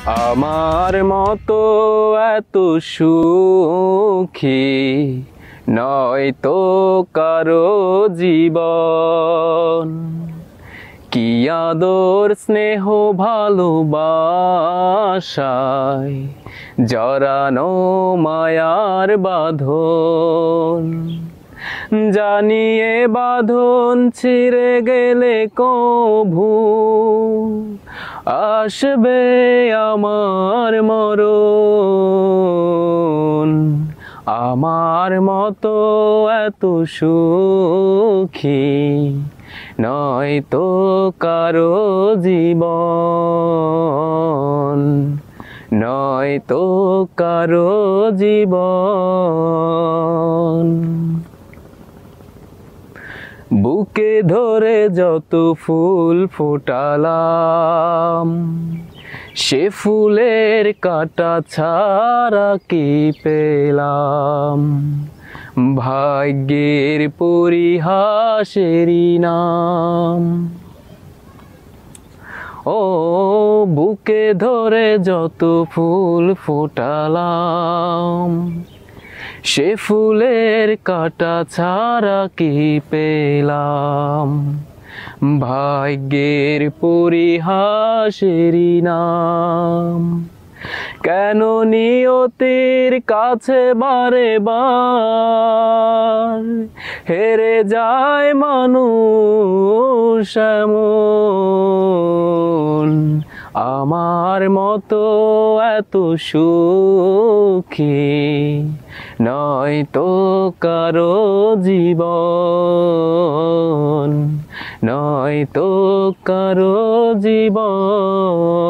আমার মতো এত সুখী নয় তো কারো জীবন। কি আদর স্নেহ ভালোবাসায় জড়ানো মায়ার বাঁধন। জানিয়ে বাঁধন ছিঁড়ে গেলে কভু আসবে আমার মরণ। আমার মতো এত সুখী নয় তো কারো জীবন, নয় তো কারো জীবন। বুকে ধরে যত ফুল ফোটালাম, সে ফুলের কাঁটা ছাড়া কি পেলাম? ভাগ্যের পরিহাসেরই নাম। ও বুকে ধরে যত ফুল ফোটালাম, সে ফুলের কাঁটা ছাড়া কি পেলাম? ভাগ্যের পরিহাসেরই নাম। কেন নিয়তির কাছে বারে বার হেরে যায় মানুষ এমন? আমার মতো এত সুখী নয় তো কারো জীবন, নয় তো কারো জীবন।